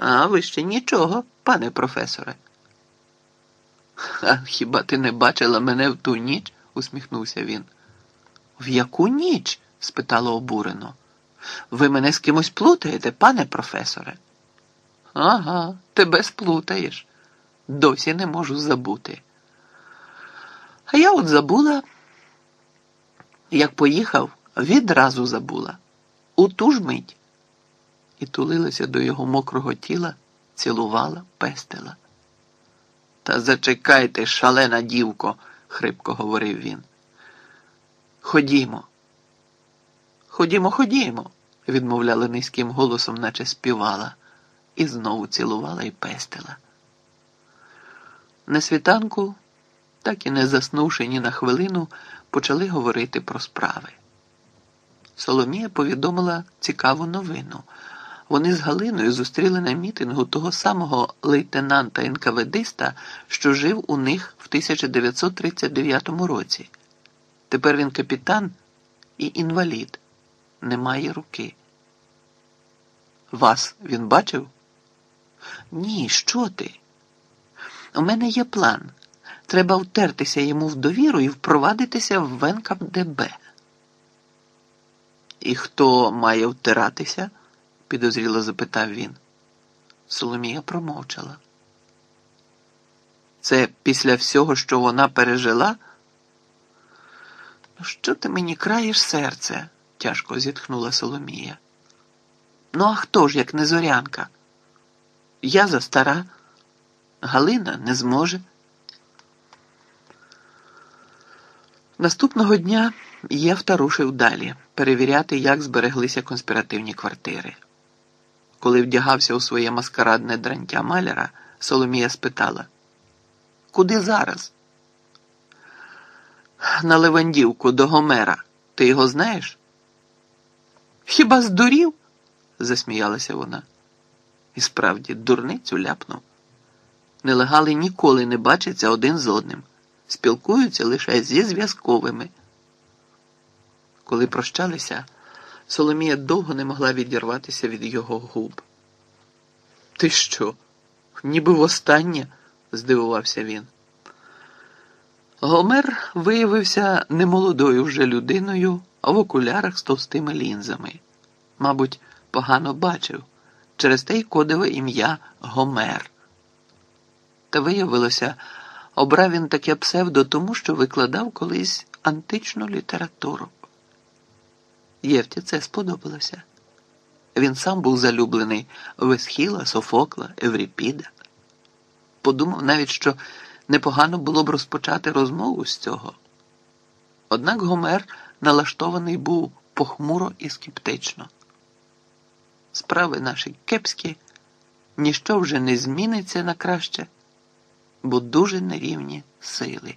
А ви ще нічого, пане професоре. А хіба ти не бачила мене в ту ніч? Усміхнувся він. В яку ніч? Спитала обурено. Ви мене з кимось плутаєте, пане професоре? Ага, тебе сплутаєш. Досі не можу забути. А я от забула. Як поїхав, відразу забула. У ту ж мить. І тулилася до його мокрого тіла, цілувала, пестила. Та зачекайте, шалена дівко, хрипко говорив він. Ходімо. Ходімо, ходімо, відмовляла низьким голосом, наче співала, і знову цілувала і пестила. На світанку, так і не заснувши ні на хвилину, почали говорити про справи. Соломія повідомила цікаву новину. Вони з Галиною зустріли на мітингу того самого лейтенанта-НКВДиста, що жив у них в 1939 році. Тепер він капітан і інвалід. Не має руки. Вас він бачив? Ні, що ти? У мене є план. Треба втертися йому в довіру і впровадитися в НКВД. І хто має втиратися? Підозріло запитав він. Соломія промовчала. Це після всього, що вона пережила? Ну, що ти мені краєш серце? Тяжко зітхнула Соломія. Ну, а хто ж, як не Зорянка? Я застара. Галина не зможе. Наступного дня Євта рушив далі, перевіряти, як збереглися конспіративні квартири. Коли вдягався у своє маскарадне дрантя маляра, Соломія спитала: «Куди зараз?» «На Левандівку, до Гомера. Ти його знаєш?» «Хіба здурів?» – засміялася вона. І справді, дурницю ляпнув. Нелегали ніколи не бачаться один з одним. Спілкуються лише зі зв'язковими. Коли прощалися, Соломія довго не могла відірватися від його губ. «Ти що? Ніби востаннє?» – здивувався він. Гомер виявився немолодою вже людиною, а в окулярах з товстими лінзами. Мабуть, погано бачив. Через те й кодове ім'я Гомер. Та виявилося, обрав він таке псевдо тому, що викладав колись античну літературу. Євті це сподобалося. Він сам був залюблений в Есхіла, Софокла, Евріпіда. Подумав навіть, що непогано було б розпочати розмову з цього. Однак Гомер налаштований був похмуро і скептично. Справи наші кепські, ніщо вже не зміниться на краще, бо дуже нерівні сили.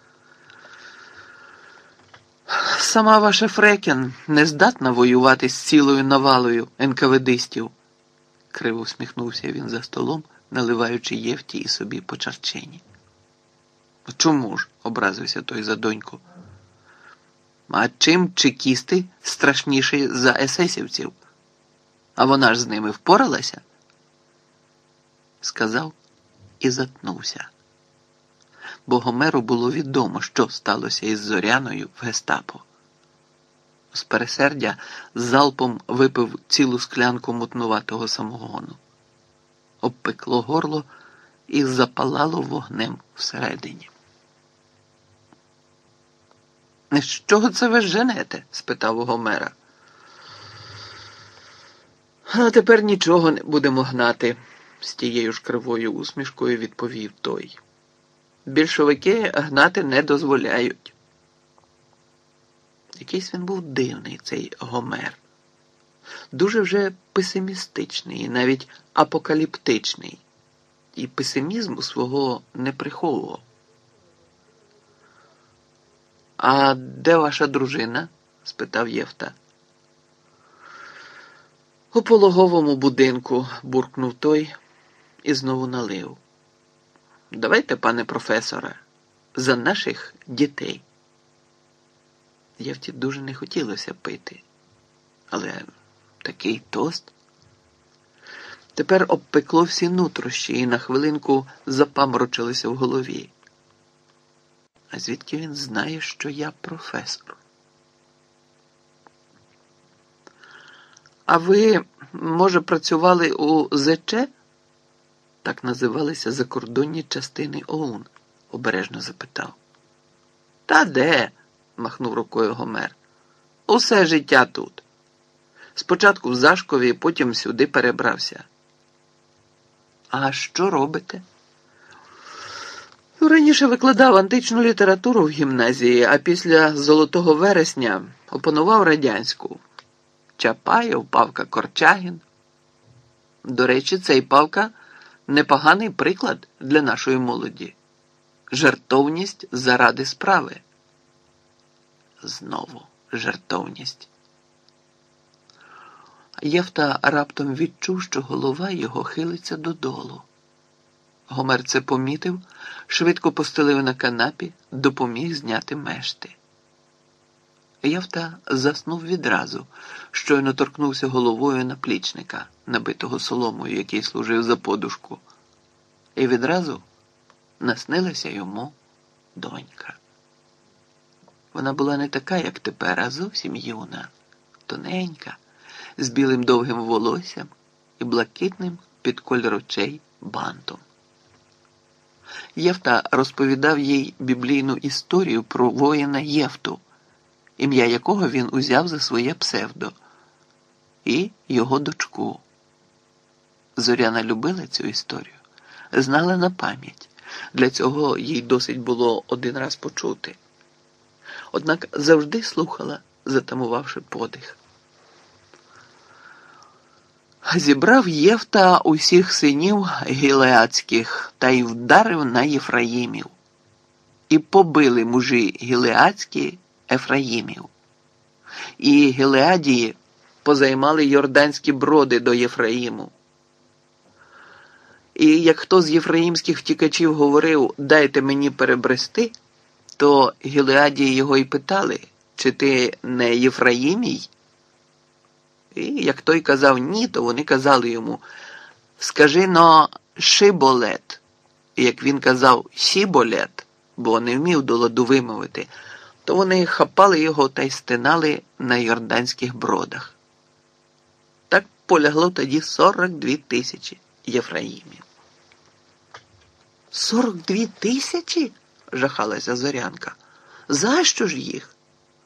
Сама ваша Фрекен не здатна воювати з цілою навалою НКВДистів, криво усміхнувся він за столом, наливаючи Євті і собі по чарчині. Чому ж? Образився той за доньку. А чим чекісти страшніші за есесівців? А вона ж з ними впоралася? Сказав і затнувся. Бо Гомеру було відомо, що сталося із Зоряною в гестапо. З пересердя залпом випив цілу склянку мутнуватого самогону. Обпекло горло і запалало вогнем всередині. «З чого це ви женете?» – спитав у Гомера. «А тепер нічого не будемо гнати», – з тією ж кривою усмішкою відповів той. «Більшовики гнати не дозволяють». Якийсь він був дивний, цей Гомер. Дуже вже песимістичний і навіть апокаліптичний. І песимізму свого не приховував. «А де ваша дружина?» – спитав Євта. «У пологовому будинку», – буркнув той і знову налив. «Давайте, пане професоре, за наших дітей». Євті дуже не хотілося пити, але такий тост. Тепер обпекло всі нутрощі і на хвилинку запаморочилися в голові. А звідки він знає, що я професор? А ви, може, працювали у ЗЧ? Так називалися закордонні частини ОУН, обережно запитав. Та де? Махнув рукою Гомер. Усе життя тут. Спочатку в Зашкові, потім сюди перебрався. А що робите? Раніше викладав античну літературу в гімназії, а після Золотого вересня опанував радянську. Чапаєв, Павка Корчагін. До речі, цей Павка непоганий приклад для нашої молоді. Жертовність заради справи. Знову жертовність. Євта раптом відчув, що голова його хилиться додолу. Гомер це помітив, швидко постелив на канапі, допоміг зняти мешти. Євта заснув відразу, щойно торкнувся головою наплічника, набитого соломою, який служив за подушку. І відразу наснилася йому донька. Вона була не така, як тепер, а зовсім юна, тоненька, з білим довгим волоссям і блакитним під колір очей бантом. Євта розповідав їй біблійну історію про воїна Єфту, ім'я якого він узяв за своє псевдо, і його дочку. Зоряна любила цю історію, знала на пам'ять. Для цього їй досить було один раз почути. Однак завжди слухала, затамувавши подих. Зібрав Єфта усіх синів гілеадських та й вдарив на Єфраїмів. І побили мужі гілеадські Ефраїмів. І Гілеадії позаймали йорданські броди до Єфраїму. І як хто з єфраїмських втікачів говорив «дайте мені перебрести», то Гілеадії його й питали, чи ти не Єфраїмій? І як той казав ні, то вони казали йому «скажи но шиболет». І як він казав «сіболет», бо не вмів до ладу вимовити, то вони хапали його та й стинали на йорданських бродах. Так полягло тоді 42 тисячі Єфраїмів. 42 тисячі? Жахалася Зорянка. За що ж їх?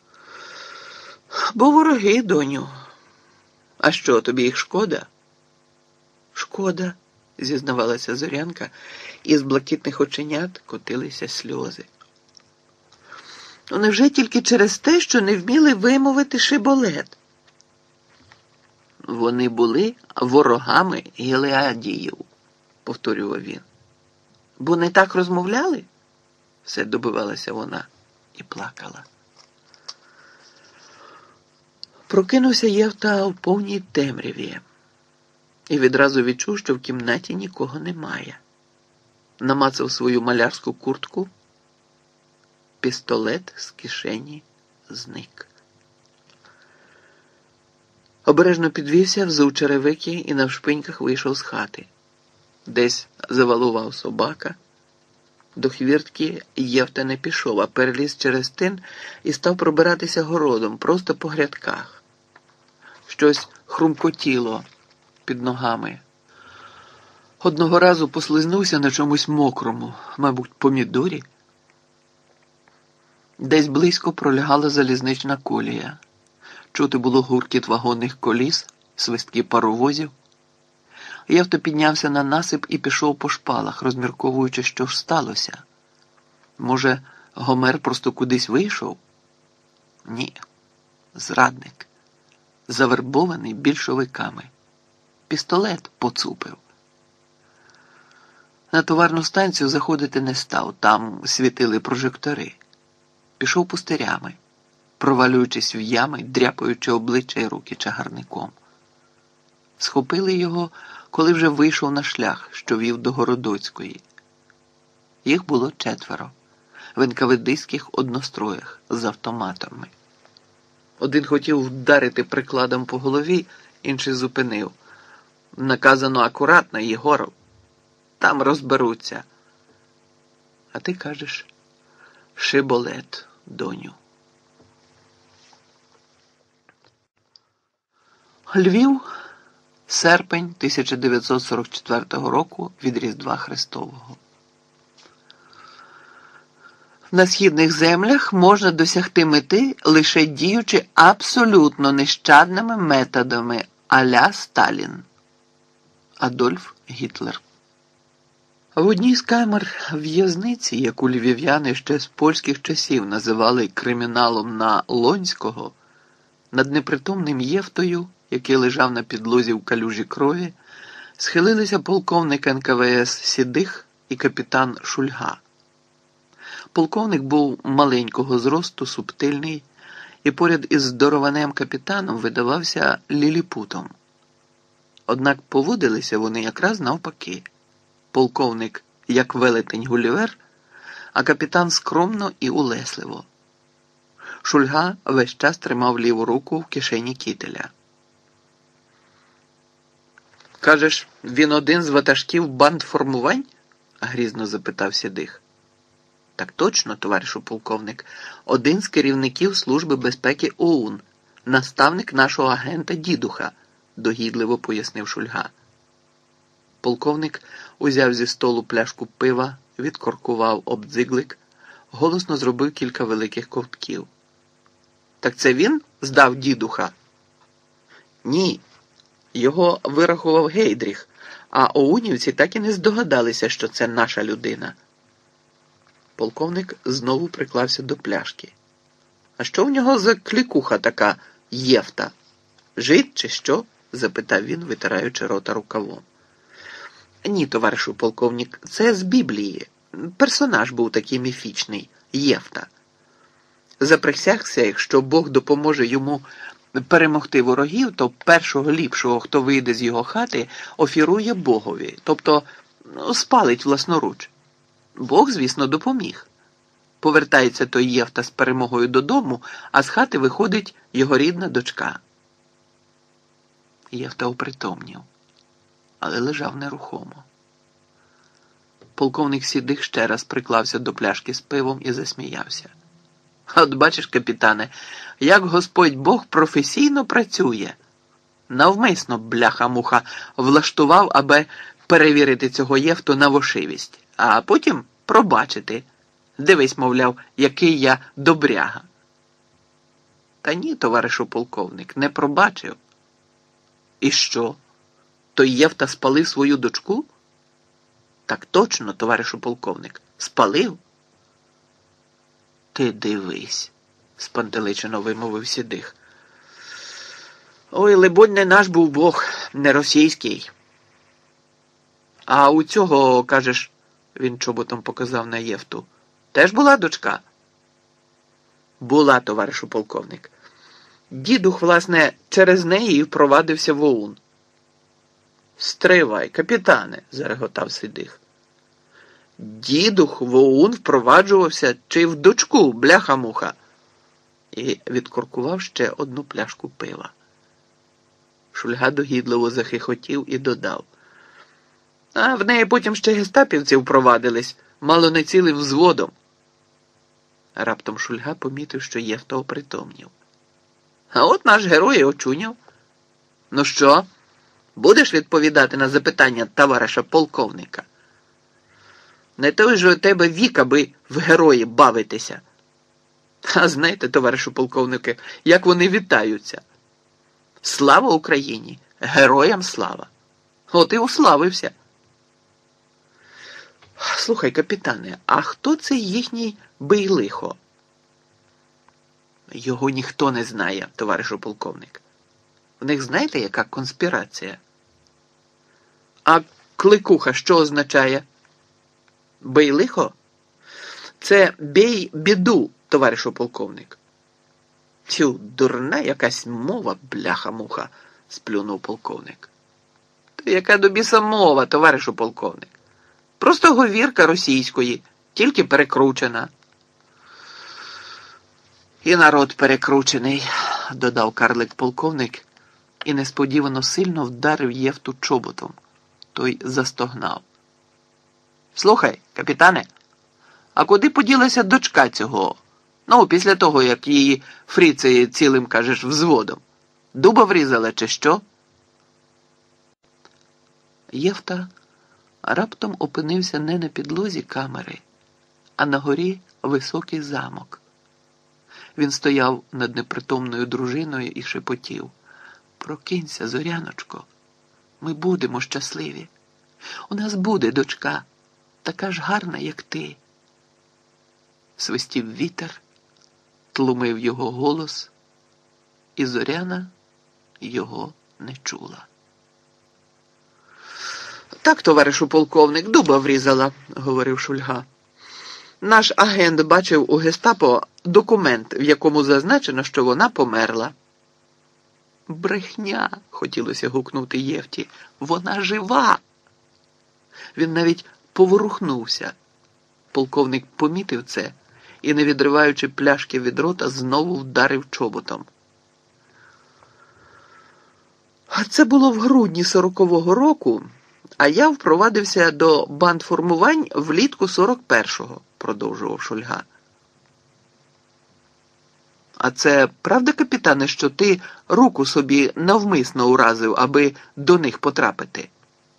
Бо вороги, доню. А що, тобі їх шкода? Шкода, зізнавалася Зорянка, і з блакитних оченят котилися сльози. Ну, невже тільки через те, що не вміли вимовити шиболет? Вони були ворогами Гілеадіїв, повторював він. Бо не так розмовляли? Все добивалася вона і плакала. Прокинувся Євта в повній темряві і відразу відчув, що в кімнаті нікого немає. Намацав свою малярську куртку, пістолет з кишені зник. Обережно підвівся, взув черевики і навшпиньках вийшов з хати. Десь завалував собака. До хвіртки Євта не пішов, а переліз через тин і став пробиратися городом, просто по грядках. Щось хрумкотіло під ногами. Одного разу послизнувся на чомусь мокрому, мабуть, помідорі. Десь близько пролягала залізнична колія. Чути було гуркіт вагонних коліс, свистки паровозів. Євта піднявся на насип і пішов по шпалах, розмірковуючи, що ж сталося. Може, Гомер просто кудись вийшов? Ні. Зрадник. Завербований більшовиками. Пістолет поцупив. На товарну станцію заходити не став, там світили прожектори. Пішов пустирями, провалюючись в ями, дряпаючи обличчя й руки чагарником. Схопили його, коли вже вийшов на шлях, що вів до Городоцької. Їх було 4 в енкаведистських одностроях з автоматами. Один хотів вдарити прикладом по голові, інший зупинив. Наказано акуратно, Єгоров. Там розберуться. А ти кажеш, шиболет, доню. Львів, серпень 1944 року від Різдва Христового. На східних землях можна досягти мети, лише діючи абсолютно нещадними методами а-ля Сталін. Адольф Гітлер. В одній з камер в'язниці, яку львів'яни ще з польських часів називали криміналом на Лонського, над непритомним Євтою, який лежав на підлозі в калюжі крові, схилилися полковник НКВС Сідих і капітан Шульга. Полковник був маленького зросту, субтильний, і поряд із здорованим капітаном видавався ліліпутом. Однак поводилися вони якраз навпаки. Полковник як велетень Гулівер, а капітан скромно і улесливо. Шульга весь час тримав ліву руку в кишені кітеля. «Кажеш, він один з ватажків бандформувань?» – грізно запитав Сідих. «Так точно, товаришу полковник, один з керівників Служби безпеки ОУН, наставник нашого агента Дідуха», – догідливо пояснив Шульга. Полковник узяв зі столу пляшку пива, відкоркував обдзиглик, голосно зробив кілька великих ковтків. «Так це він здав Дідуха?» «Ні. Його вирахував Гейдріх, а оунівці так і не здогадалися, що це наша людина». Полковник знову приклався до пляшки. «А що в нього за клікуха така Євта? Жид чи що?» – запитав він, витираючи рота рукавом. «Ні, товаришу полковник, це з Біблії. Персонаж був такий міфічний – Єфта. Заприсягся, якщо Бог допоможе йому перемогти ворогів, то першого ліпшого, хто вийде з його хати, офірує Богові, тобто спалить власноруч. Бог, звісно, допоміг. Повертається той Єфта з перемогою додому, а з хати виходить його рідна дочка». Єфта опритомнів, але лежав нерухомо. Полковник Сідих ще раз приклався до пляшки з пивом і засміявся. «От бачиш, капітане, як Господь Бог професійно працює. Навмисно, бляха-муха, влаштував, аби перевірити цього Єфту на вошивість, а потім пробачити. Дивись, мовляв, який я добряга». «Та ні, товаришу полковник, не пробачив». «І що? Той Єфта спалив свою дочку?» «Так точно, товаришу полковник, спалив». «Ти дивись», – спантеличено вимовив Сідих. «Ой, либонь, не наш був Бог, не російський». «А у цього, кажеш, – він чоботом показав на Єфту, – теж була дочка?» «Була, товаришу полковник. Дідух, власне, через неї і впровадився в ОУН». «Стривай, капітане», – зареготав Сідих. «Дідух в ОУН впроваджувався чи в дочку, бляха-муха?» І відкоркував ще одну пляшку пива. Шульга догідливо захихотів і додав. «А в неї потім ще гестапівці впровадились, мало не цілим взводом». Раптом Шульга помітив, що Єфта опритомнів. «А от наш герой і очуняв. Ну що, будеш відповідати на запитання товариша полковника? Не той же у тебе вік, аби в герої бавитися. А знаєте, товаришу полковнику, як вони вітаються? Слава Україні! Героям слава! От і уславився. Слухай, капітане, а хто цей їхній Бийлихо?» «Його ніхто не знає, товаришу полковник. В них знаєте, яка конспірація?» «А кликуха що означає?» «Бийлихо? Це бій біду, товаришу полковник». «Тю, дурна якась мова, бляха-муха», – сплюнув полковник. «Та яка до біса мова, товаришу полковник? Просто говірка російської, тільки перекручена». «І народ перекручений», – додав карлик полковник і несподівано сильно вдарив Євту чоботом. Той застогнав. «Слухай, капітане, а куди поділася дочка цього? Ну, після того, як її фріцеє цілим, кажеш, взводом. Дуба врізала чи що?» Євта раптом опинився не на підлозі камери, а на горі високий замок. Він стояв над непритомною дружиною і шепотів. «Прокинься, Зоряночко, ми будемо щасливі. У нас буде дочка, така ж гарна, як ти». Свистів вітер, тлумив його голос, і Зоряна його не чула. «Так, товаришу полковник, дуба врізала», – говорив Шульга. «Наш агент бачив у гестапо документ, в якому зазначено, що вона померла». «Брехня!» – хотілося гукнути Євті. «Вона жива!» Він навіть поворухнувся. Полковник помітив це і, не відриваючи пляшки від рота, знову вдарив чоботом. «Це було в грудні 40-го року, а я впровадився до бандформувань влітку 41-го», – продовжував Шульга. «А це правда, капітане, що ти руку собі навмисно уразив, аби до них потрапити?»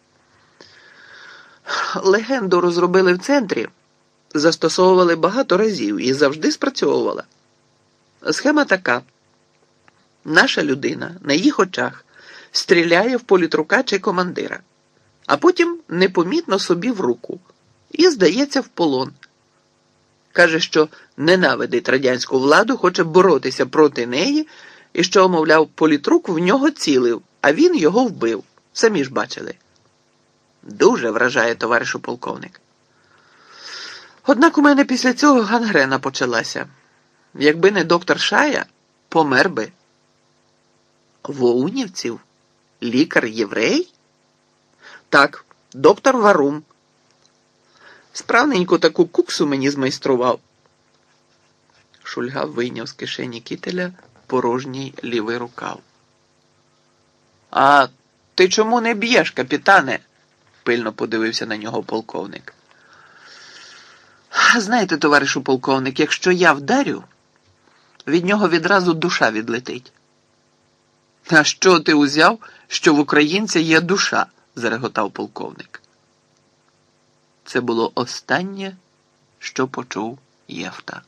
«Легенду розробили в центрі, застосовували багато разів і завжди спрацьовувала. Схема така. Наша людина на їх очах стріляє в політрука чи командира, а потім непомітно собі в руку і здається в полон. Каже, що ненавидить радянську владу, хоче боротися проти неї і що, мовляв, політрук в нього цілив, а він його вбив. Самі ж бачили. Дуже вражає, товаришу полковник. Однак у мене після цього гангрена почалася. Якби не доктор Шая, помер би». «Воунівців? Лікар-єврей?» «Так, доктор Варум. Справненько таку куксу мені змайстрував». Шульга вийняв з кишені кітеля порожній лівий рукав. «А ти чому не б'єш, капітане?» – пильно подивився на нього полковник. «Знаєте, товаришу полковник, якщо я вдарю, від нього відразу душа відлетить». «А що ти узяв, що в українця є душа?» – зареготав полковник. Це було останнє, що почув Євта.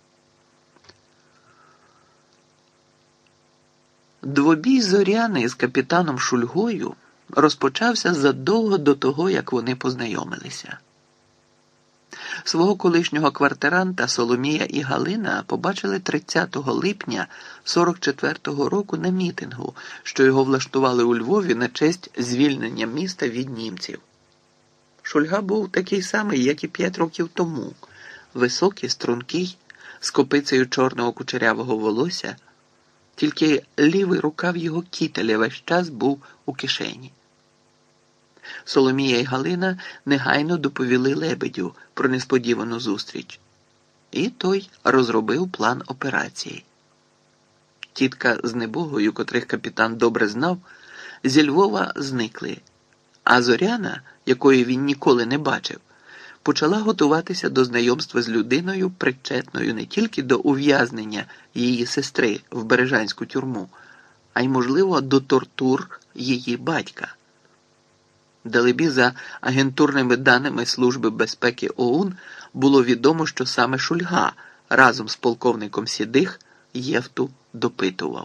Двобій Зоряни з капітаном Шульгою розпочався задовго до того, як вони познайомилися. Свого колишнього квартиранта Соломія і Галина побачили 30 липня 44-го року на мітингу, що його влаштували у Львові на честь звільнення міста від німців. Шульга був такий самий, як і 5 років тому. Високий, стрункий, з копицею чорного кучерявого волосся, тільки лівий рукав його кітеля весь час був у кишені. Соломія і Галина негайно доповіли Лебедю про несподівану зустріч. І той розробив план операції. Тітка з небогою, котрих капітан добре знав, зі Львова зникли, а Зоряна, якої він ніколи не бачив, почала готуватися до знайомства з людиною, причетною не тільки до ув'язнення її сестри в Бережанську тюрму, а й, можливо, до тортур її батька. Далебі, за агентурними даними Служби безпеки ОУН, було відомо, що саме Шульга разом з полковником Сідих Євту допитував.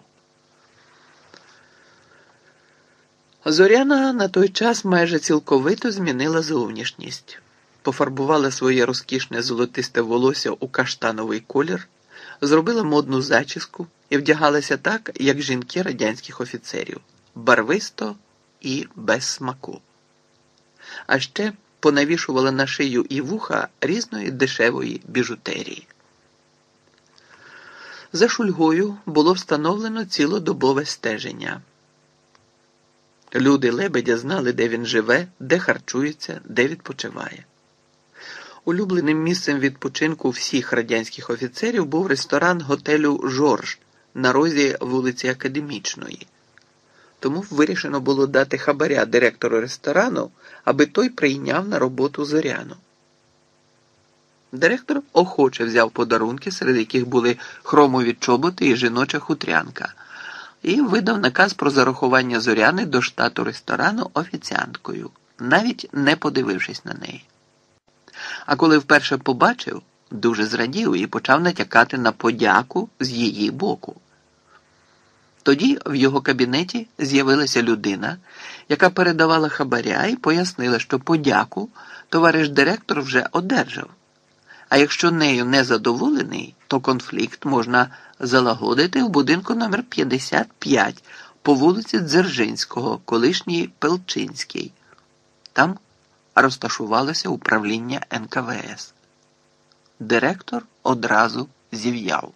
Зоряна на той час майже цілковито змінила зовнішність. Пофарбувала своє розкішне золотисте волосся у каштановий колір, зробила модну зачіску і вдягалася так, як жінки радянських офіцерів – барвисто і без смаку. А ще понавішувала на шию і вуха різної дешевої біжутерії. За Шульгою було встановлено цілодобове стеження. Люди Лебедя знали, де він живе, де харчується, де відпочиває. Улюбленим місцем відпочинку всіх радянських офіцерів був ресторан готелю «Жорж» на розі вулиці Академічної. Тому вирішено було дати хабаря директору ресторану, аби той прийняв на роботу Зоряну. Директор охоче взяв подарунки, серед яких були хромові чоботи і жіноча хутрянка, і видав наказ про зарахування Зоряни до штату ресторану офіціанткою, навіть не подивившись на неї. А коли вперше побачив, дуже зрадів і почав натякати на подяку з її боку. Тоді в його кабінеті з'явилася людина, яка передавала хабаря і пояснила, що подяку товариш директор вже одержав. А якщо нею не задоволений, то конфлікт можна залагодити в будинку номер 55 по вулиці Дзержинського, колишній Пелчинський. Там розташувалося управління НКВС. Директор одразу зів'яв.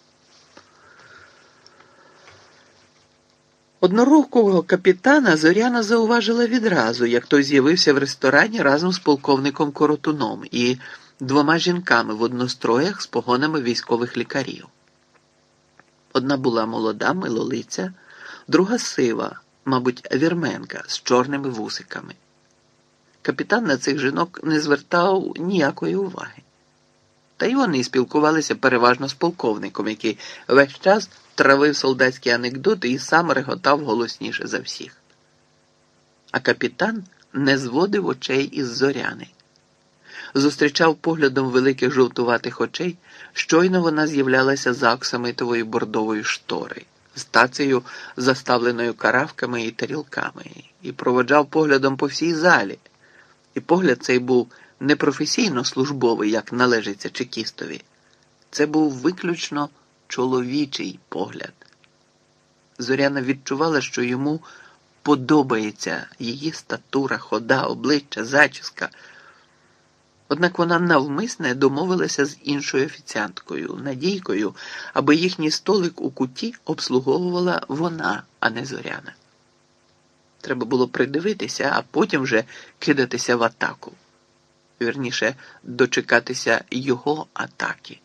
Однорукого капітана Зоряна зауважила відразу, як той з'явився в ресторані разом з полковником Коротуном і двома жінками в одностроях з погонами військових лікарів. Одна була молода, милолиця, друга сива, мабуть, вірменка з чорними вусиками. Капітан на цих жінок не звертав ніякої уваги. Та й вони спілкувалися переважно з полковником, який весь час травив солдатські анекдоти і сам реготав голосніше за всіх. А капітан не зводив очей із Зоряни. Зустрічав поглядом великих жовтуватих очей, щойно вона з'являлася за оксамитової бордової штори, з тацею, заставленою каравками і тарілками, і проводжав поглядом по всій залі. І погляд цей був не професійно-службовий, як належиться чекістові. Це був виключно чоловічий погляд. Зоряна відчувала, що йому подобається її статура, хода, обличчя, зачіска. Однак вона навмисне домовилася з іншою офіціанткою, Надійкою, аби їхній столик у куті обслуговувала вона, а не Зоряна. Треба було придивитися, а потім вже кидатися в атаку. Вірніше, дочекатися його атаки.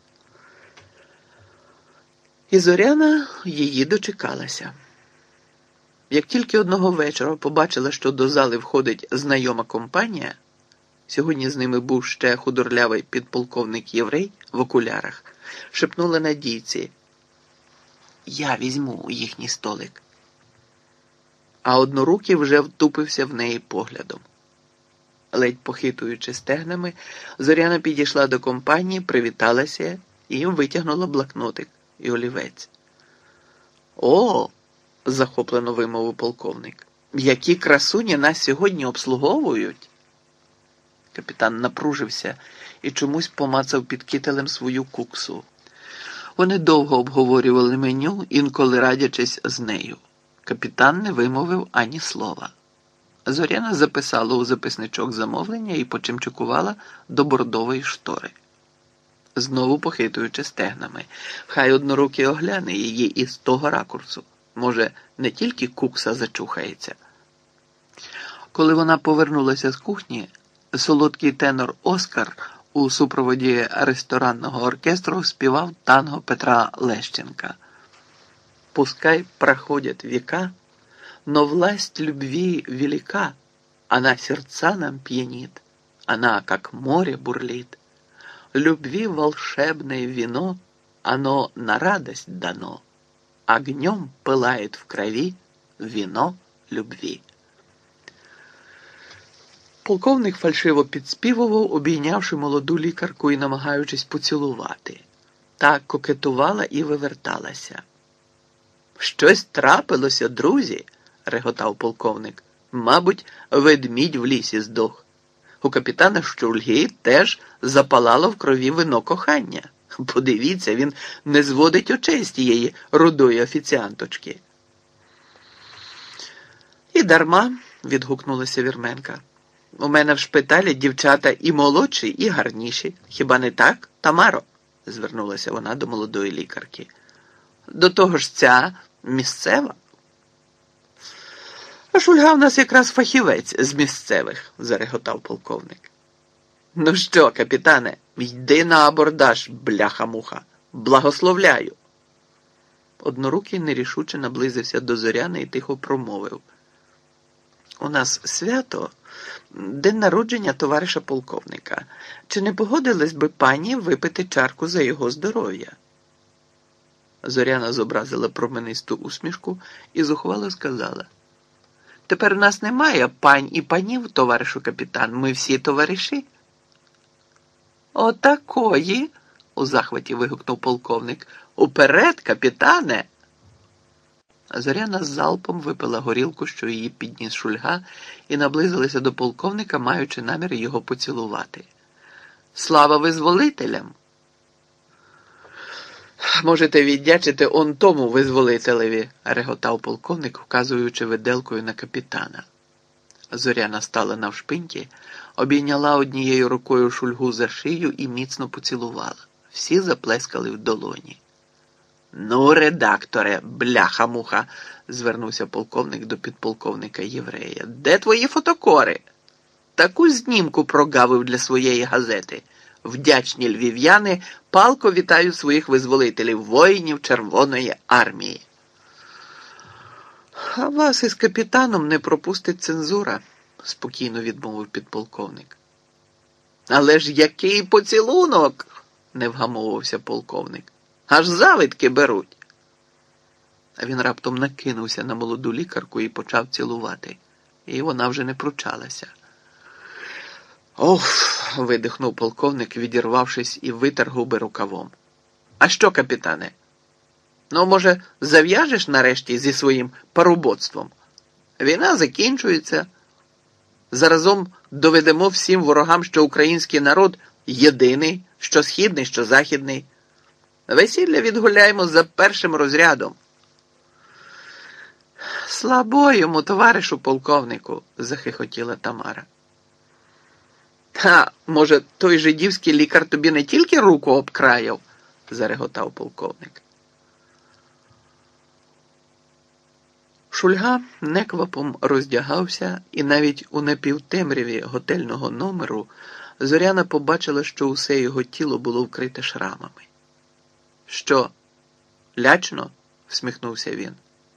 І Зоряна її дочекалася. Як тільки одного вечора побачила, що до зали входить знайома компанія, сьогодні з ними був ще худорлявий підполковник-єврей в окулярах, шепнула Надійці: «Я візьму їхній столик». А однорукий вже втупився в неї поглядом. Ледь похитуючи стегнами, Зоряна підійшла до компанії, привіталася і їм витягнула блокнотик і олівець. «О!» – захоплено вимовив полковник. «Які красуні нас сьогодні обслуговують!» Капітан напружився і чомусь помацав під кителем свою куксу. Вони довго обговорювали меню, інколи радячись з нею. Капітан не вимовив ані слова. Зоряна записала у записничок замовлення і почимчикувала до бордової штори. Знову похитуючи стегнами. Хай однорукий огляне її із того ракурсу. Може, не тільки кукса зачухається. Коли вона повернулася з кухні, солодкий тенор Оскар у супроводі ресторанного оркестру співав танго Петра Лещенка. «Пускай проходят века, но власть любви велика, она сердца нам пьянит, она, как море, бурлит. Любви волшебное вино, оно на радость дано, огнем пылает в крови вино любви». Полковник фальшиво підспівував, обійнявши молоду лікарку і намагаючись поцілувати. Та кокетувала і виверталася. «Щось трапилося, друзі!» – реготав полковник. «Мабуть, ведмідь в лісі здох. У капітана Щульги теж запалало в крові вино кохання. Подивіться, він не зводить очей з тієї рудої офіціанточки». «І дарма», – відгукнулася вірменка. «У мене в шпиталі дівчата і молодші, і гарніші. Хіба не так, Тамаро?» – звернулася вона до молодої лікарки. «До того ж ця місцева». «А Шульга в нас якраз фахівець з місцевих», – зареготав полковник. «Ну що, капітане, йди на абордаж, бляха-муха. Благословляю». Однорукий нерішуче наблизився до Зоряни і тихо промовив. У нас свято, день народження товариша полковника. Чи не погодились би пані випити чарку за його здоров'я? Зоряна зобразила променисту усмішку і зухвало сказала. Тепер у нас немає пань і панів, товаришу капітан, ми всі товариші. Отакої, у захваті вигукнув полковник. Уперед, капітане! Зоряна з залпом випила горілку, що її підніс Шульга, і наблизилася до полковника, маючи намір його поцілувати. Слава визволителям! Можете віддячити он тому визволителеві, реготав полковник, вказуючи виделкою на капітана. Зоряна стала навшпиньки, обійняла однією рукою Шульгу за шию і міцно поцілувала. Всі заплескали в долоні. Ну, редакторе, бляха-муха, звернувся полковник до підполковника Єврея. Де твої фотокори? Таку знімку прогавив для своєї газети. Вдячні львів'яни палко вітають своїх визволителів, воїнів Червоної армії. А вас із капітаном не пропустить цензура, спокійно відмовив підполковник. Але ж який поцілунок, не вгамовувався полковник. Аж завидки беруть. А він раптом накинувся на молоду лікарку і почав цілувати. І вона вже не пручалася. Ох, видихнув полковник, відірвавшись, і витер губи рукавом. А що, капітане? Ну, може, зав'яжеш нарешті зі своїм парубоцтвом? Війна закінчується. Заразом доведемо всім ворогам, що український народ єдиний, що східний, що західний. Весілля відгуляємо за першим розрядом. Слабо йому, товаришу полковнику, захихотіла Тамара. Може, той жидівський лікар тобі не тільки руку обкраяв, зареготав полковник. Шульга неквапом роздягався, і навіть у напівтемряві готельного номеру Зоряна побачила, що усе його тіло було вкрите шрамами. Що, лячно? Всміхнувся він.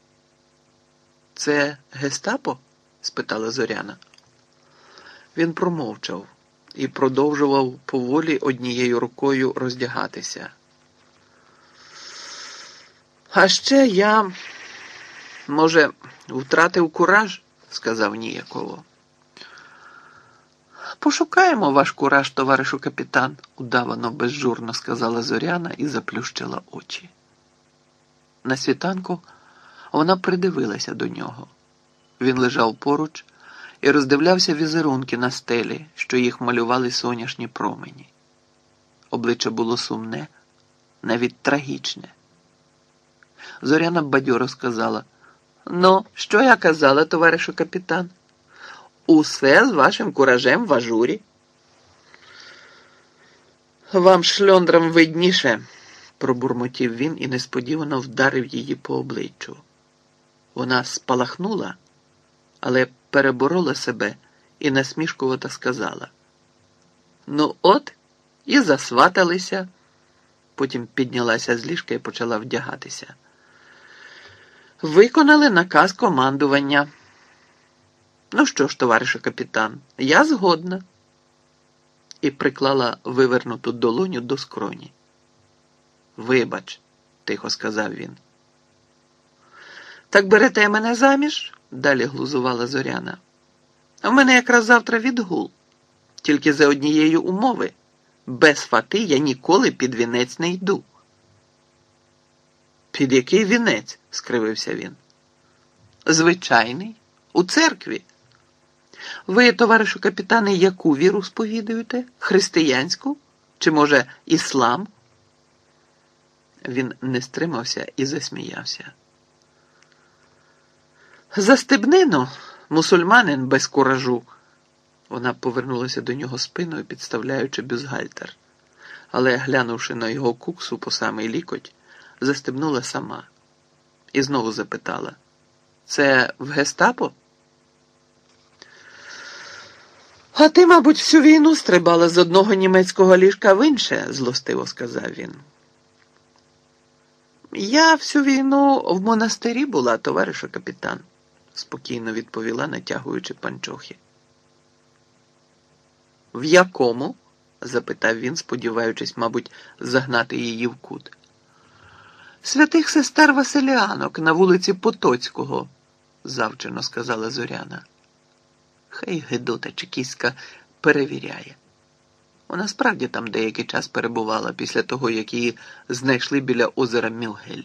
Це гестапо? Спитала Зоряна. Він промовчав і продовжував поволі однією рукою роздягатися. А ще я, може, втратив кураж, сказав ніяково. Пошукаємо ваш кураж, товаришу капітан, удавано безжурно сказала Зоряна і заплющила очі. На світанку вона придивилася до нього. Він лежав поруч і роздивлявся візерунки на стелі, що їх малювали соняшні промені. Обличчя було сумне, навіть трагічне. Зоряна бадьоро сказала: «Ну, що я казала, товаришу капітан? Усе з вашим куражем в ажурі». «Вам, шльондрам, видніше», – пробурмотів він і несподівано вдарив її по обличчю. Вона спалахнула, але переборола себе і насмішкувато сказала: «Ну от, і засваталися». Потім піднялася з ліжка і почала вдягатися. «Виконали наказ командування». «Ну що ж, товаришу капітан, я згодна». І приклала вивернуту долоню до скроні. «Вибач», – тихо сказав він. «Так берете мене заміж?» – далі глузувала Зоряна. «У мене якраз завтра відгул. Тільки за однієї умови. Без фати я ніколи під вінець не йду». «Під який вінець?» – скривився він. «Звичайний. У церкві». «Ви, товаришу капітане, яку віру сповідуєте? Християнську? Чи, може, іслам?» Він не стримався і засміявся. «Застебнину, мусульманин без куражу». Вона повернулася до нього спиною, підставляючи бюстгальтер. Але, глянувши на його куксу по самий лікоть, застебнула сама. І знову запитала: «Це в гестапо?» «А ти, мабуть, всю війну стрибала з одного німецького ліжка в інше», – злостиво сказав він. Я всю війну в монастирі була, товаришу капітан, спокійно відповіла, натягуючи панчохи. В якому? Запитав він, сподіваючись, мабуть, загнати її в кут. Святих сестер Василіанок на вулиці Потоцького, завчено сказала Зоряна. Хай гидота чекістська перевіряє. Вона справді там деякий час перебувала після того, як її знайшли біля озера Мюгель.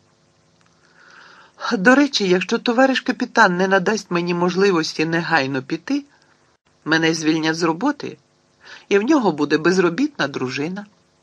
До речі, якщо товариш капітан не надасть мені можливості негайно піти, мене звільнять з роботи, і в нього буде безробітна дружина.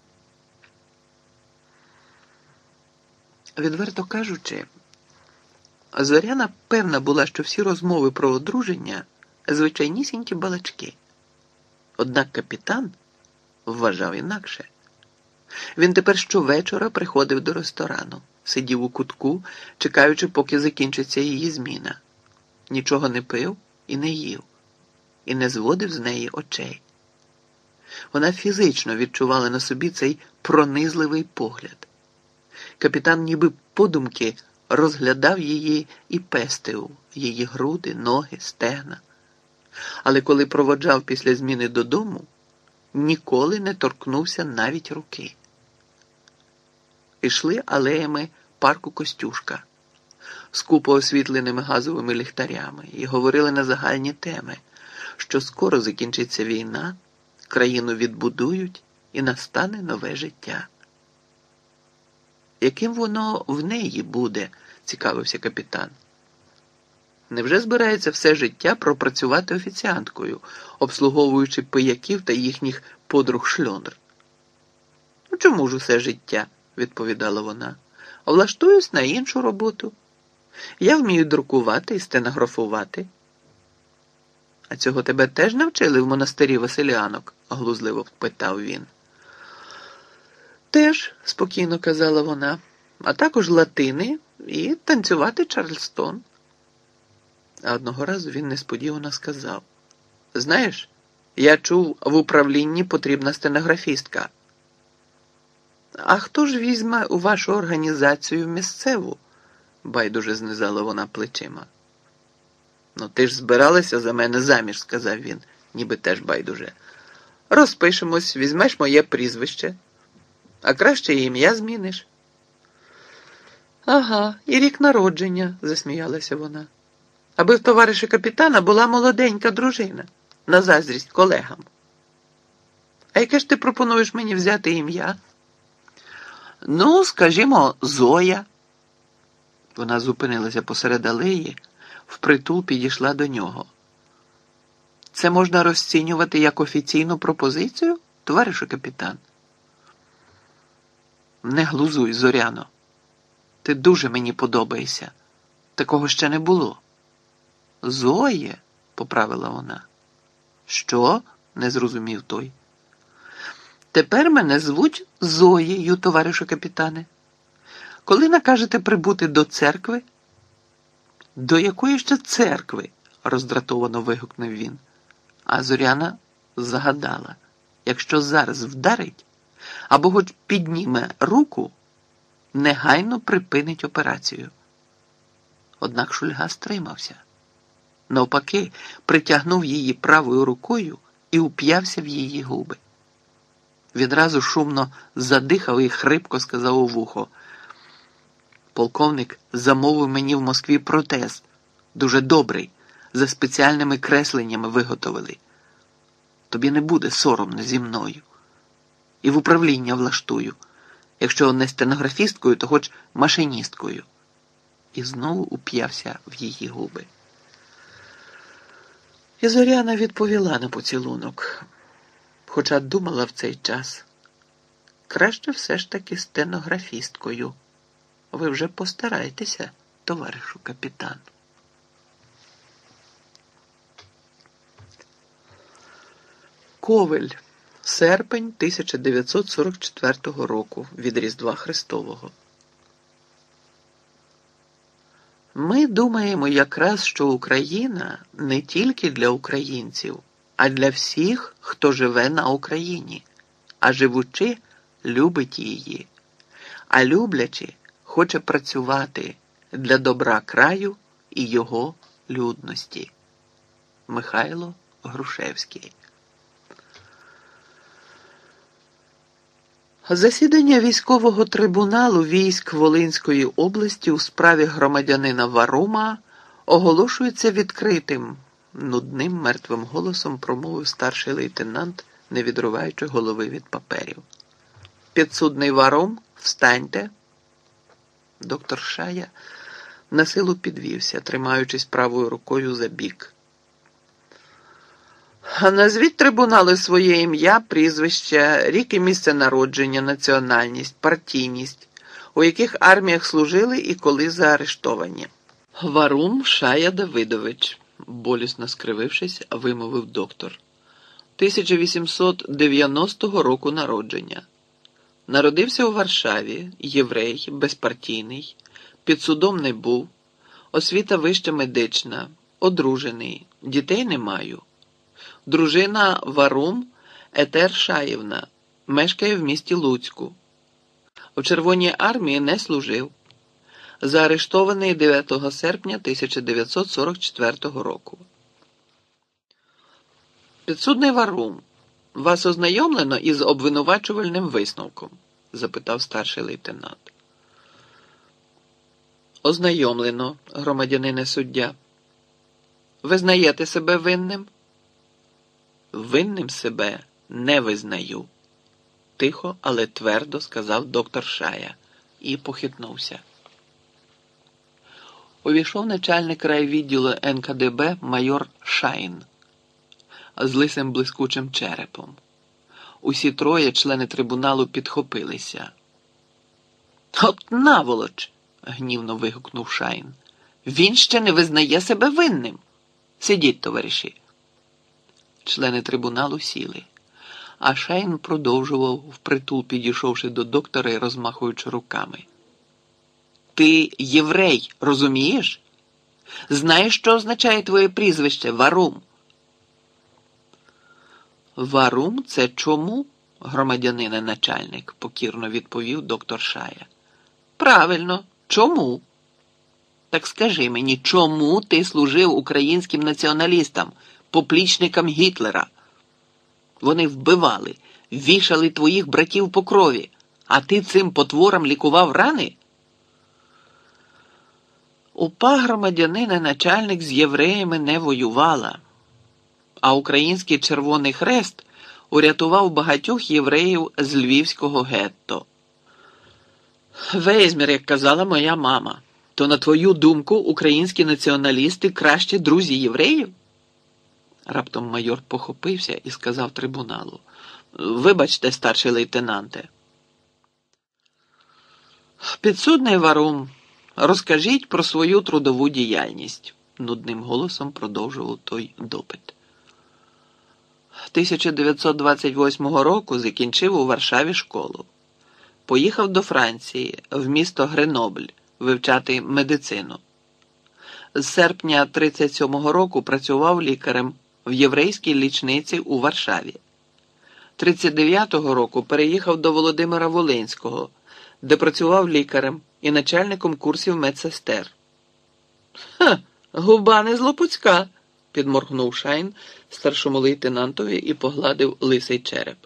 Відверто кажучи, Зоряна певна була, що всі розмови про одруження – звичайнісінькі балачки. Однак капітан вважав інакше. Він тепер щовечора приходив до ресторану, сидів у кутку, чекаючи, поки закінчиться її зміна. Нічого не пив і не їв, і не зводив з неї очей. Вона фізично відчувала на собі цей пронизливий погляд. Капітан ніби подумки розглядав її і пестив її груди, ноги, стегна. Але коли проводжав після зміни додому, ніколи не торкнувся навіть руки. Ішли алеями парку Костюшка, скупо освітленими газовими ліхтарями, і говорили на загальні теми, що скоро закінчиться війна, країну відбудують і настане нове життя. Яким воно в неї буде, цікавився капітан. Невже збирається все життя пропрацювати офіціанткою, обслуговуючи пияків та їхніх подруг-шльондр? «Ну, чому ж усе життя?» – відповідала вона. «Влаштуюсь на іншу роботу. Я вмію друкувати і стенографувати». «А цього тебе теж навчили в монастирі Василіанок?» – глузливо питав він. «Теж», – спокійно казала вона, – «а також латини і танцювати чарльстон». А одного разу він несподівано сказав: «Знаєш, я чув, в управлінні потрібна стенографістка». «А хто ж візьме у вашу організацію місцеву?» – байдуже знизала вона плечима. «Ну ти ж збиралася за мене заміж», – сказав він, ніби теж байдуже. «Розпишемось, візьмеш моє прізвище, а краще і ім'я зміниш». «Ага, і рік народження», – засміялася вона. «Аби в товариша капітана була молоденька дружина, на заздрість колегам». «А яке ж ти пропонуєш мені взяти ім'я?» «Ну, скажімо, Зоя». Вона зупинилася посеред алеї, впритул підійшла до нього. «Це можна розцінювати як офіційну пропозицію, товаришу капітан?» «Не глузуй, Зоряно. Ти дуже мені подобаєшся. Такого ще не було». «Зоє», – поправила вона. «Що?» – не зрозумів той. «Тепер мене звуть Зоєю, товаришу капітане. Коли накажете прибути до церкви?» «До якої ще церкви?» – роздратовано вигукнув він. А Зоряна загадала: якщо зараз вдарить або хоч підніме руку, негайно припинить операцію. Однак Шульга стримався. Навпаки, притягнув її правою рукою і уп'явся в її губи. Відразу шумно задихав і хрипко сказав у вухо: «Полковник замовив мені в Москві протез. Дуже добрий, за спеціальними кресленнями виготовили. Тобі не буде соромно зі мною. І в управління влаштую. Якщо не стенографісткою, то хоч машиністкою». І знову уп'явся в її губи. І Зоряна відповіла на поцілунок, хоча думала в цей час: краще все ж таки стенографісткою. Ви вже постарайтеся, товаришу капітан. Ковель. Серпень 1944 року від Різдва Христового. Ми думаємо якраз, що Україна не тільки для українців, а для всіх, хто живе на Україні, а живучи, любить її, а люблячи, хоче працювати для добра краю і його людності. Михайло Грушевський. Засідання військового трибуналу військ Волинської області у справі громадянина Варума оголошується відкритим, нудним мертвим голосом промовив старший лейтенант, не відриваючи голови від паперів. Підсудний Варум, встаньте. Доктор Шая на силу підвівся, тримаючись правою рукою за бік. Назвіть трибунали своє ім'я, прізвище, рік і місце народження, національність, партійність, у яких арміях служили і коли заарештовані. Варум Шая Давидович, болісно скривившись, вимовив доктор. 1890 року народження. Народився у Варшаві, єврей, безпартійний, під судом не був, освіта вища медична, одружений, дітей не маю. Дружина Варум Етер Шаївна, мешкає в місті Луцьку. У Червоній армії не служив. Заарештований 9 серпня 1944 року. Підсудний Варум, вас ознайомлено із обвинувачувальним висновком? Запитав старший лейтенант. Ознайомлено, громадянине суддя. Визнаєте себе винним? Винним себе не визнаю. Тихо, але твердо сказав доктор Шая і похитнувся. Увійшов начальник райвідділу НКДБ майор Шайн з лисим блискучим черепом. Усі троє члени трибуналу підхопилися. «От наволоч!» – гнівно вигукнув Шайн. «Він ще не визнає себе винним! Сидіть, товариші!» Члени трибуналу сіли, а Шайн продовжував, впритул підійшовши до доктора і розмахуючи руками. «Ти єврей, розумієш? Знаєш, що означає твоє прізвище Варум?» «Варум – це чому?» – громадянине начальник, покірно відповів доктор Шая. «Правильно, чому?» «Так скажи мені, чому ти служив українським націоналістам, поплічникам Гітлера? Вони вбивали, вішали твоїх братів по крові, а ти цим потворам лікував рани?» «УПА, громадянина, начальник з євреями не воювала, а Український Червоний Хрест урятував багатьох євреїв з львівського гетто. Вейзмір, як казала моя мама, то, на твою думку, українські націоналісти кращі друзі євреїв?» Раптом майор похопився і сказав трибуналу. «Вибачте, старший лейтенанте». «Підсудний Варум, розкажіть про свою трудову діяльність», – нудним голосом продовжував той допит. 1928 року закінчив у Варшаві школу. Поїхав до Франції, в місто Гренобль, вивчати медицину. З серпня 1937 року працював лікарем в єврейській лічниці у Варшаві. 1939 року переїхав до Володимира Волинського, де працював лікарем і начальником курсів медсестер. «Ха, губа не злопуцька», – підморгнув Шайн старшому лейтенантові і погладив лисий череп.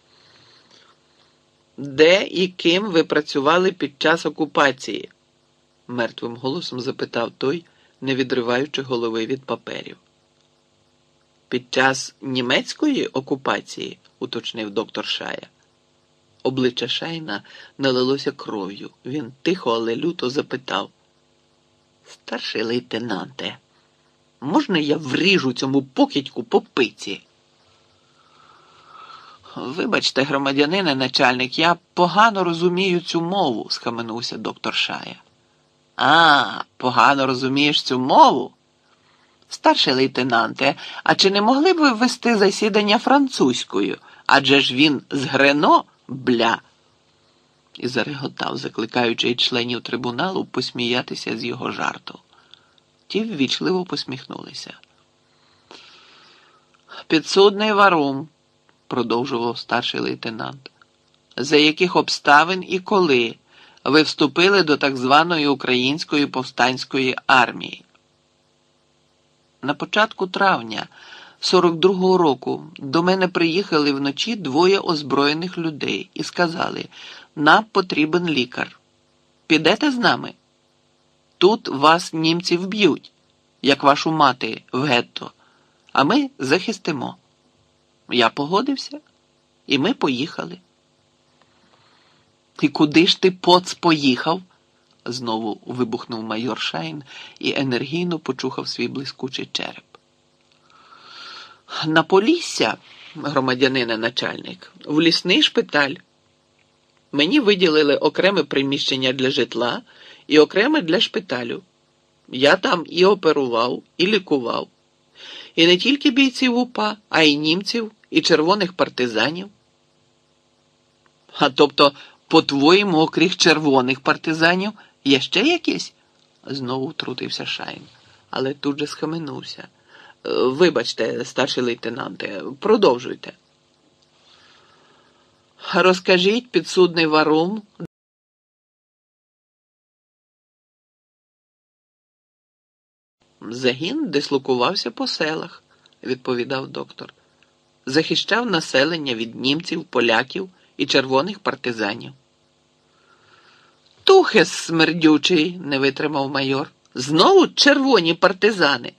«Де і ким ви працювали під час окупації?» – мертвим голосом запитав той, не відриваючи голови від паперів. «Під час німецької окупації?» – уточнив доктор Шая. Обличчя Шайна налилося кров'ю. Він тихо, але люто запитав. «Старший лейтенанте, можна я вріжу цьому покидьку по пиці?» «Вибачте, громадянине начальник, я погано розумію цю мову», – схаменувся доктор Шая. «А, погано розумієш цю мову? Старший лейтенанте, а чи не могли б ви вести засідання французькою? Адже ж він з Грено, бля!» І зареготав, закликаючи членів трибуналу посміятися з його жарту. Ті ввічливо посміхнулися. «Підсудний Варум», – продовжував старший лейтенант, – «за яких обставин і коли ви вступили до так званої Української повстанської армії. На початку травня 42-го року до мене приїхали вночі двоє озброєних людей і сказали, нам потрібен лікар. Підете з нами? Тут вас німці вб'ють, як вашу мати в гетто, а ми захистимо. Я погодився, і ми поїхали. І куди ж ти, поц, поїхав? Знову вибухнув майор Шайн і енергійно почухав свій блискучий череп. На Полісся, громадянине начальник, в лісний шпиталь. Мені виділили окреме приміщення для житла і окреме для шпиталю. Я там і оперував, і лікував. І не тільки бійців УПА, а й німців, і червоних партизанів. А тобто, по-твоєму, окрім червоних партизанів, є ще якісь? Знову втрутився Шайн, але тут же схаменувся. Вибачте, старший лейтенанте, продовжуйте. Розкажіть, підсудний Варум. Загін дислокувався по селах, відповідав доктор. Захищав населення від німців, поляків і червоних партизанів. Тухес смердючий, не витримав майор. Знову червоні партизани.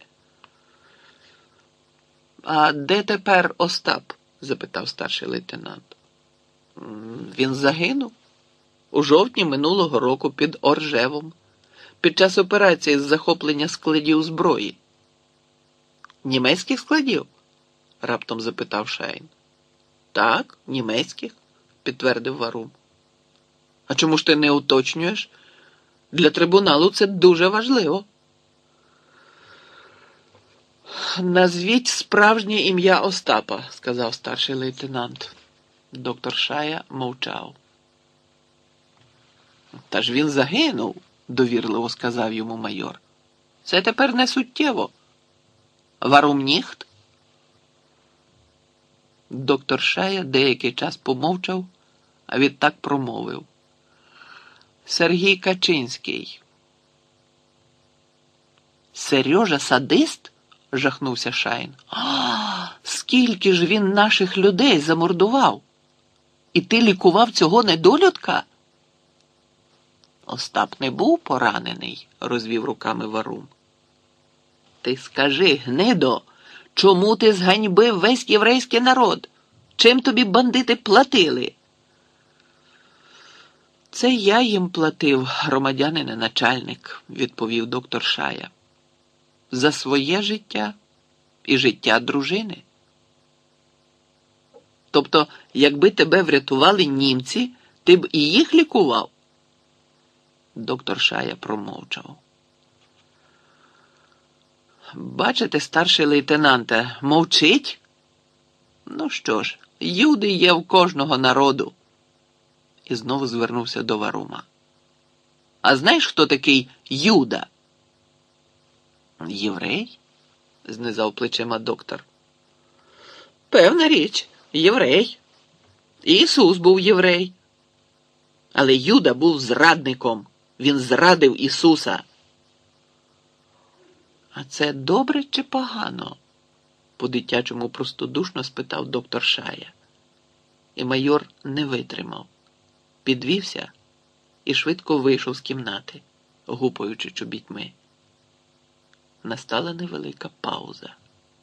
А де тепер Остап? Запитав старший лейтенант. Він загинув у жовтні минулого року під Оржевом, під час операції з захоплення складів зброї. Німецьких складів? Раптом запитав Шайн. Так, німецьких, підтвердив Варум. А чому ж ти не уточнюєш? Для трибуналу це дуже важливо. Назвіть справжнє ім'я Остапа, сказав старший лейтенант. Доктор Шая мовчав. Та ж він загинув, довірливо сказав йому майор. Це тепер не суттєво. Варум ніхт? Доктор Шая деякий час помовчав, а відтак промовив. Сергій Качинський. Сережа садист? Жахнувся Шайн. Скільки ж він наших людей замордував? І ти лікував цього недолюдка? Остап не був поранений, розвів руками Варум. Ти скажи, гнидо, чому ти зганьбив весь єврейський народ? Чим тобі бандити платили? Це я їм платив, громадянине начальник, відповів доктор Шая. За своє життя і життя дружини. Тобто, якби тебе врятували німці, ти б і їх лікував? Доктор Шая промовчав. Бачите, старший лейтенанте, мовчить? Ну що ж, юди є в кожного народу. І знову звернувся до Варума. А знаєш, хто такий Юда? Єврей? Знизав плечима доктор. Певна річ, єврей. Ісус був єврей. Але Юда був зрадником. Він зрадив Ісуса. А це добре чи погано? По-дитячому простодушно спитав доктор Шая. І майор не витримав. Підвівся і швидко вийшов з кімнати, гупаючи чобітьми. Настала невелика пауза.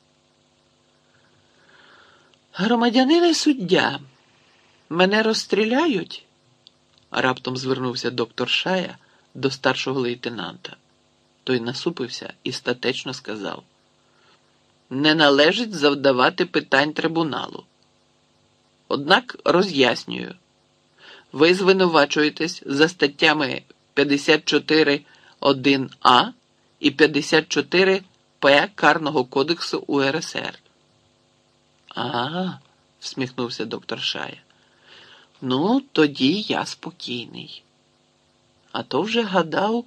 Громадянине суддя, мене розстріляють? Раптом звернувся доктор Шая до старшого лейтенанта. Той насупився і статечно сказав. Не належить завдавати питань трибуналу. Однак роз'яснюю. Ви звинувачуєтесь за статтями 54.1а і 54.п Карного кодексу УРСР. Всміхнувся доктор Шая. Ну, тоді я спокійний. А то вже гадав...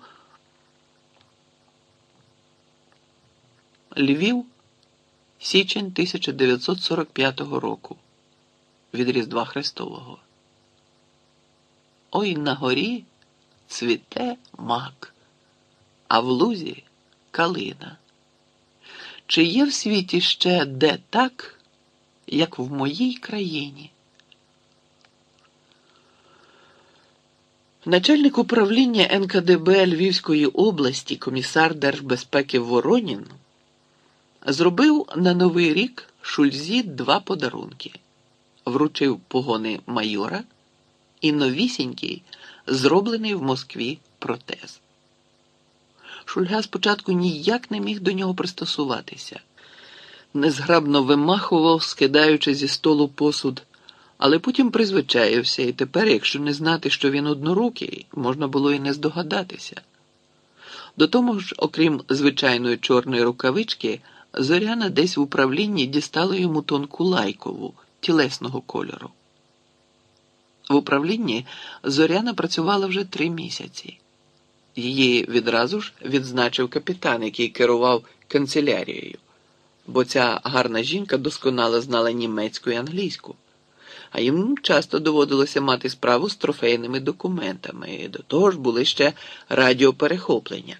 Львів, січень 1945 року. Від Різдва Христового. Ой, на горі цвіте мак, а в лузі калина. Чи є в світі ще де так, як в моїй країні? Начальник управління НКДБ Львівської області, комісар Держбезпеки Воронін, зробив на Новий рік Шульзі 2 подарунки. Вручив погони майора і новісінький, зроблений в Москві протез. Шульга спочатку ніяк не міг до нього пристосуватися. Незграбно вимахував, скидаючи зі столу посуд, але потім призвичаївся, і тепер, якщо не знати, що він однорукий, можна було і не здогадатися. До того ж, окрім звичайної чорної рукавички, Зоряна десь в управлінні дістала йому тонку лайкову, тілесного кольору. В управлінні Зоряна працювала вже 3 місяці. Її відразу ж відзначив капітан, який керував канцелярією, бо ця гарна жінка досконало знала німецьку і англійську, а їм часто доводилося мати справу з трофейними документами, і до того ж були ще радіоперехоплення.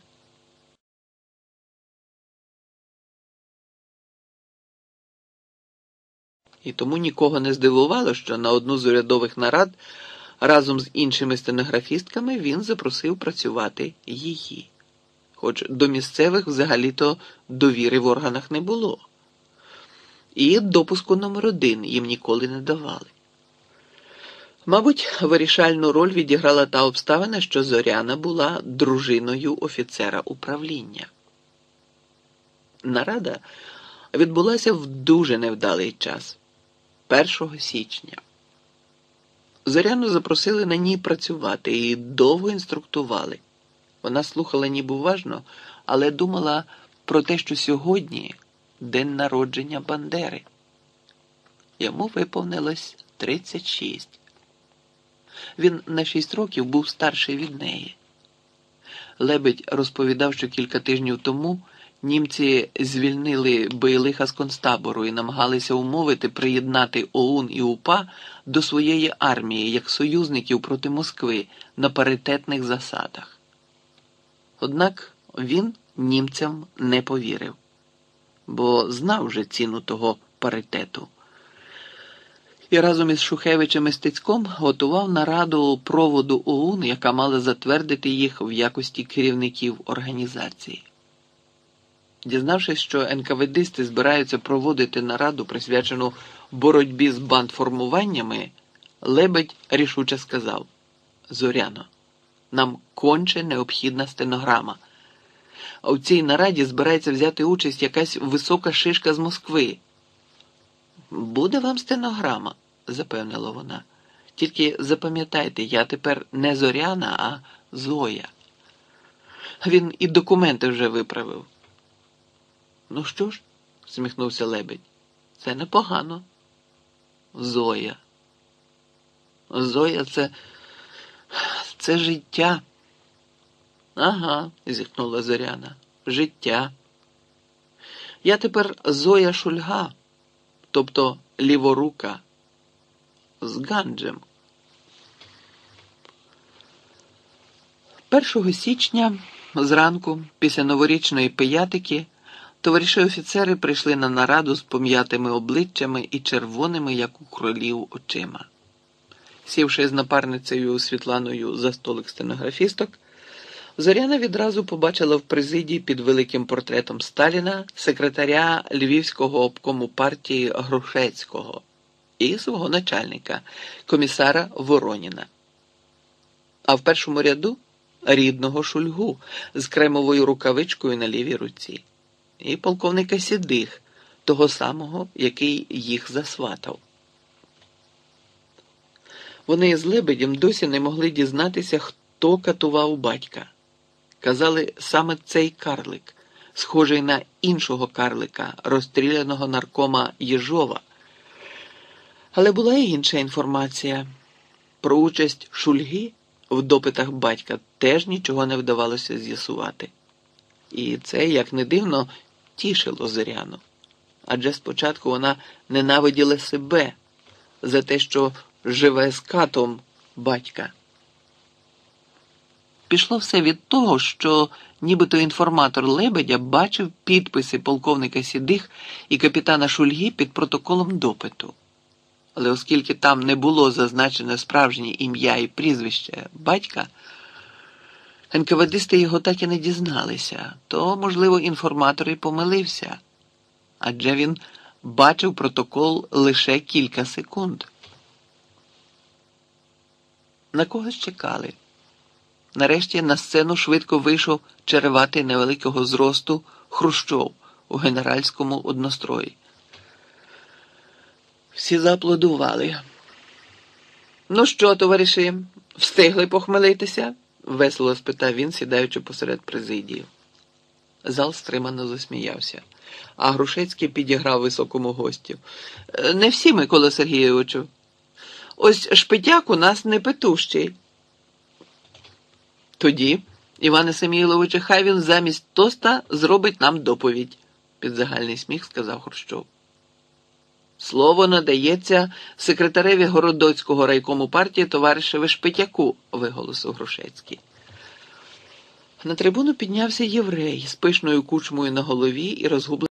І тому нікого не здивувало, що на одну з урядових нарад разом з іншими стенографістками він запросив працювати її. Хоч до місцевих взагалі-то довіри в органах не було. І допуску номер 1 їм ніколи не давали. Мабуть, вирішальну роль відіграла та обставина, що Зоряна була дружиною офіцера управління. Нарада відбулася в дуже невдалий час – 1 січня. Зоряну запросили на ній працювати і довго інструктували. Вона слухала ніби уважно, але думала про те, що сьогодні день народження Бандери. Йому виповнилось 36. Він на 6 років був старший від неї. Лебедь розповідав, що кілька тижнів тому німці звільнили Байлиха з концтабору і намагалися умовити приєднати ОУН і УПА до своєї армії як союзників проти Москви на паритетних засадах. Однак він німцям не повірив, бо знав вже ціну того паритету. І разом із Шухевичем і Стецьком готував нараду проводу ОУН, яка мала затвердити їх в якості керівників організації. Дізнавшись, що НКВДисти збираються проводити нараду, присвячену боротьбі з бандформуваннями, Лебедь рішуче сказав: «Зоряно, нам конче необхідна стенограма. А в цій нараді збирається взяти участь якась висока шишка з Москви». «Буде вам стенограма», – запевнила вона. «Тільки запам'ятайте, я тепер не Зоряна, а Зоя». Він і документи вже виправив. «Ну що ж», – сміхнувся Лебедь, – «це непогано. Зоя. Зоя – це життя». «Ага», – зітхнула Зоряна, – «життя. Я тепер Зоя Шульга, тобто ліворука, з ганджем». 1 січня зранку, після новорічної пиятики, товариші-офіцери прийшли на нараду з пом'ятими обличчями і червоними, як у кролів, очима. Сівши з напарницею Світланою за столик стенографісток, Зоряна відразу побачила в президії під великим портретом Сталіна секретаря Львівського обкому партії Грушецького і свого начальника, комісара Вороніна. А в першому ряду рідного Шульгу з кремовою рукавичкою на лівій руці і полковника Сідих, того самого, який їх засватав. Вони з Лебедем досі не могли дізнатися, хто катував батька. Казали, саме цей карлик, схожий на іншого карлика, розстріляного наркома Єжова. Але була і інша інформація. Про участь Шульги в допитах батька теж нічого не вдавалося з'ясувати. І це, як не дивно, тішило Зоряну. Адже спочатку вона ненавиділа себе за те, що живе з катом батька. пішло все від того, що нібито інформатор Лебедя бачив підписи полковника Сідих і капітана Шульги під протоколом допиту. Але оскільки там не було зазначено справжнє ім'я і прізвище батька, НКВДисти його так і не дізналися, то, можливо, інформатор і помилився, адже він бачив протокол лише кілька секунд. На когось чекали. Нарешті на сцену швидко вийшов череватий невеликого зросту Хрущов у генеральському однострої. Всі зааплодували. «Ну що, товариші, встигли похмелитися?» – весело спитав він, сідаючи посеред президії. Зал стримано засміявся, а Грушецький підіграв високому гостю. «Не всі, Микола Сергійовичу. Ось Шпитяк у нас не петущий». «Тоді, Іване Самійловичу, хай він замість тоста зробить нам доповідь», – під загальний сміх сказав Хрущов. «Слово надається секретареві Городоцького райкому партії товаришеві Шпитяку», – виголосив Грушецький. На трибуну піднявся єврей з пишною кучмою на голові і розгубленим